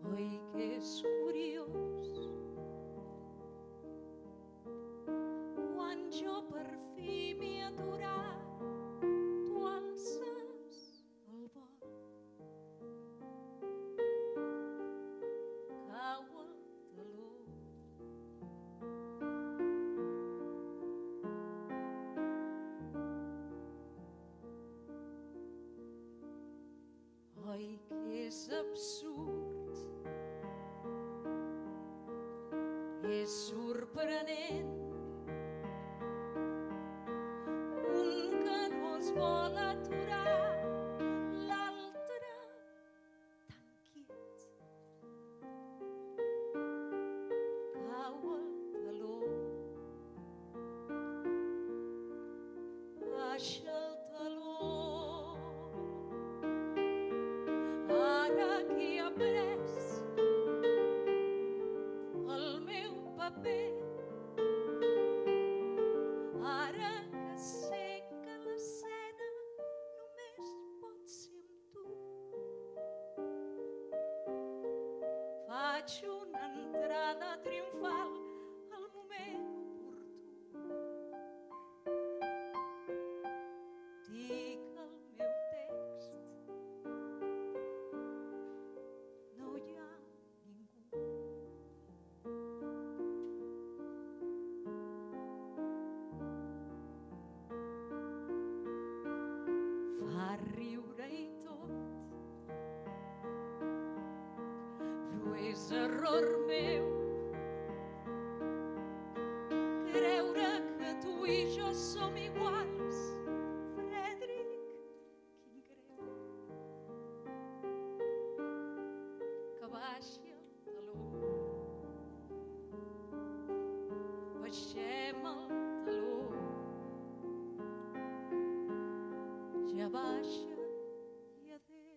Oi, que és curiós, quan jo per fi m'he aturat, tu alces el vol. Cau el taló. Oi, que és absurd, és sorprenent, un que no es vol aturar, l'altre tan quiet. Cau el taló, baixa el taló. Ara que he après el meu paper, ara que sé que l'escena només pot ser amb tu, faig una entrada triomfal al moment oportú. Dic el meu text, no hi ha ningú. Fa riure i tot, però és error meu creure que tu i jo som iguals. Frederic, quin greu. Que baixi el taló, baixem el taló, ja baixa i adéu.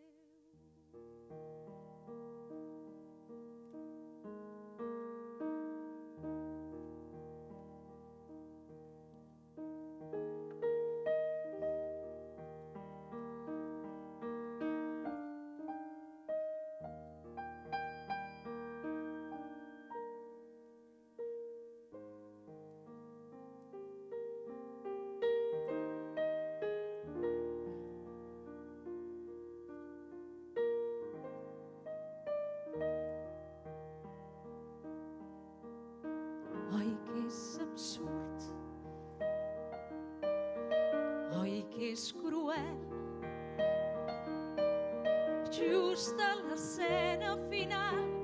Oi, que és absurd, oi, que és cruel, just a l'escena final